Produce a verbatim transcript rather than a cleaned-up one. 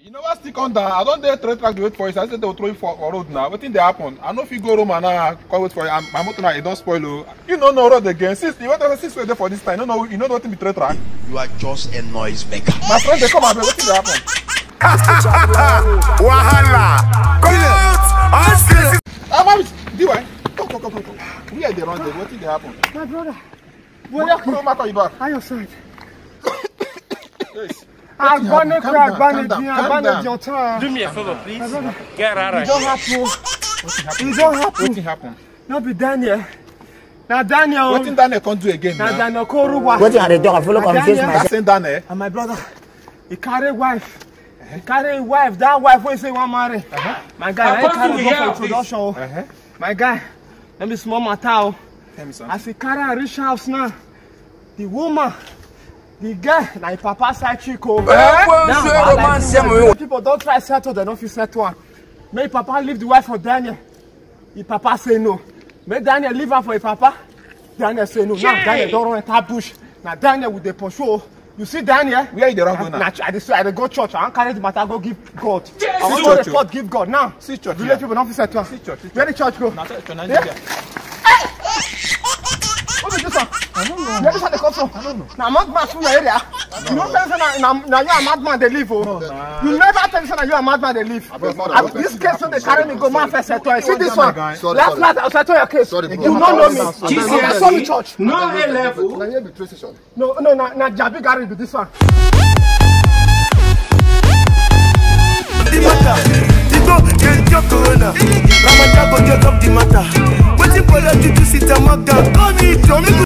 You know what? Stick on that. I don't dare trade track to wait for you. I said they will throw you for a road now. What thing they happen? I know if you go Roma now, come wait for you. My motor now, it don't spoil you. You don't know road again. Since you want to six way there for this time, you know, you know what thing be trade track. You are just a noise maker. My friend, they come and what thing they happen? Wahala. Come out. Ah, mommy, D Y. Come, come, come, come, come. We are the wrong day. What thing they happen? My brother. What thing matter you back? On your side. Yes. I'm gonna cry, I'm gonna down, do, calm I'm gonna down. do your time. Do me a favor, please. brother. Get out of It don't here. happen. What thing happen? It don't happen. What thing happen? Not be Daniel. Now Daniel. What thing Daniel can't do again Now now? Daniel Koruwa. What you do? I follow conversation I myself. send Daniel. And my brother, he carry wife. He carry wife. That wife when say one marry. Uh-huh. My guy, I Apart carry from go the for hair, introduction. Uh-huh. My guy, let me small matter. Tell me something. As he carry a rich house now, the woman, the guy, na his papa side chick. Oh. Now, people don't try settle, they don't feel settle one. Make papa leave the wife for Daniel. His papa say no. Make Daniel leave her for his papa. Daniel say no. Now Daniel don't run enter bush. Now Daniel with the pursue. You see Daniel? Where are you the wrong one now? Now I dey I dey go church. I wan carry the matter go give God. Yes, I want church, to report give God now. See church Village here. people don't feel settle. See church, see Where the church go? Now, church, church, Yeah. Nigeria. What is this one? I don't know. Where this one dey come from? I don't know. Now madman full your area. You don't tell me say na na you a madman dey live oh. nah. You never tell me say na you a madman dey live. And this case wey dey carry me go man first settle. You see this one? Sorry, Last sorry. last I settle your case. Sorry, bro. You don't know me. Sorry, You sorry. dey saw me church. No A level. Now here be train station. No no na na Jabi garage be this one. The matter, you go get your corona. Ramadan go get up the matter. Waiting for you to sit and mark down. Come here,